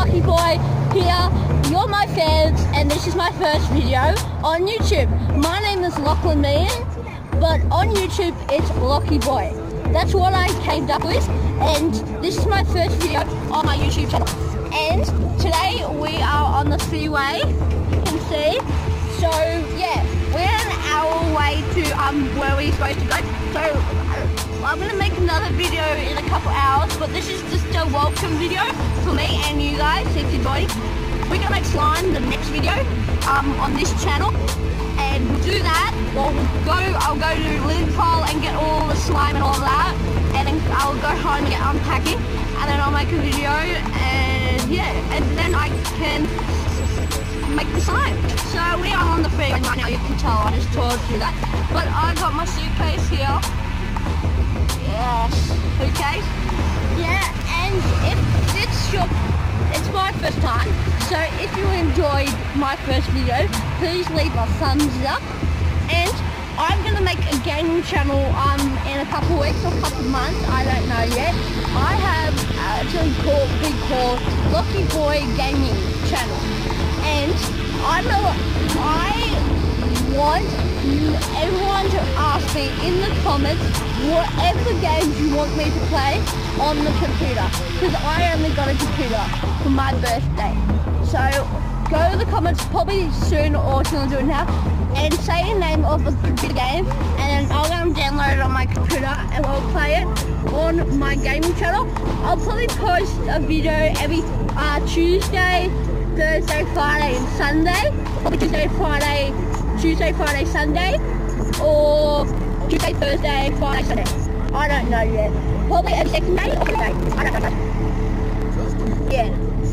Lucky Boy here. You're my fans, and this is my first video on YouTube. My name is Lachlan Meehan, but on YouTube it's Lucky Boy. That's what I came up with, and this is my first video on my YouTube channel. And today we are on the freeway, you can see. So yeah, we're an hour away to where we're supposed to go. So I'm gonna make another video in a couple hours, but this is just a welcome video for me and you guys if you're joining. We're gonna make slime the next video on this channel, and we'll do that. I'll go to Lidl and get all the slime and all that, and then I'll go home and get unpacking, and then I'll make a video, and yeah, and then I can make the slime. So we are on the freeway right now, you can tell I just told you that. But I got my suitcase here. Yes, suitcase. Yeah, and if it's my first time, so if you enjoyed my first video, please leave a thumbs up. And I'm gonna make a gaming channel in a couple weeks or a couple months, I don't know yet. I have actually called Lucky Boy Gaming Channel, and I want everyone to ask me in the comments whatever games you want me to play on the computer, because I only got a computer for my birthday. So go to the comments probably soon, or if you want to do it now, and say the name of a computer game, and then I'll go and download it on my computer and I'll play it on my gaming channel. I'll probably post a video every Tuesday, Thursday, Friday and Sunday. Probably Tuesday, Friday, Sunday, or Tuesday, Thursday, Friday, Sunday. I don't know yet. Probably every second day or third day. I don't know. Yeah.